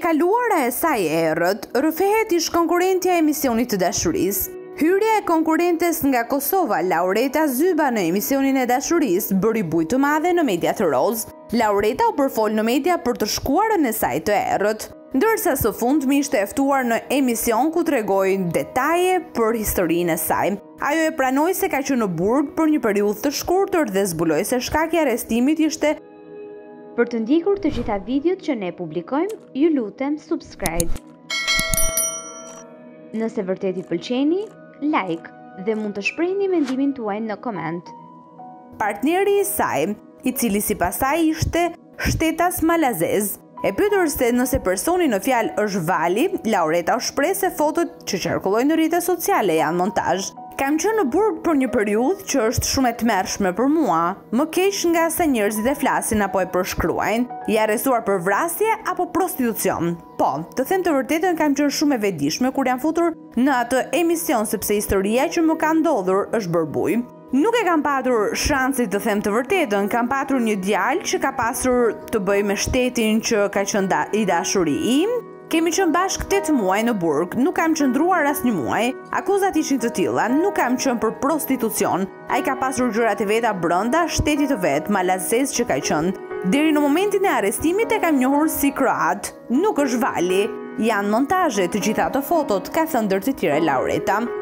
kaluara e saj errët, rrëfehet ish konkurrentja e emisionit të dashurisë. Hyrja e konkurrentes nga Kosova, Laureta Zyba, në emisionin e dashurisë bëri bujë të madhe në mediat rozë. Laureta u përfol në media për të shkuarën e saj të errët, ndërsa së fundmi ishte ftuar në emision ku tregoi detaje për historinë e saj. Ajo e pranoi se ka qenë në burg për një periudhë të shkurtër dhe zbuloi se shkaki i arrestimit ishte. Për të ndjekur të gjitha videot që ne publikojmë, ju lutem subscribe. Nëse vërtet i pëlqeni, like dhe mund të shprehni mendimin tuaj në koment. Partneri i saj, i cili sipas saj ishte Shtetas Malazez, e pyetur se nëse personi në fjalë është Vali, Laureta u shpreh se fotot që qarkullojnë në rrjetet sociale janë montazh. Kam qenë në burg për një periudhë që është shumë e tmerrshme për mua, më keq nga sa njerëzit e flasin apo e përshkruajnë, i arrestuar për vrasje apo prostitucion. Po, të them të vërtetën, kam qenë shumë e vetëdijshme kur jam futur në atë emision sepse historia që më ka ndodhur është bërë bujë. Nuk e kam patur shansin të them të vërtetën, kam patur një djalë që ka pasur të bëjë me shtetin që ka qenë i dashuri im. Kemi qenë bashkë 8 muaj në burg, nuk kam qëndruar asnjë muaj, akuzat ishin të tilla, nuk kam qenë për prostitucion, ai ka pasur gjërat e veta brenda shtetit të vet, Malazez që ka qenë. Deri në momentin e arrestimit e kam njohur si kroat, nuk është Vali, janë montazhe të gjitha ato fotot, ka thënë ndër të tjera Laureta.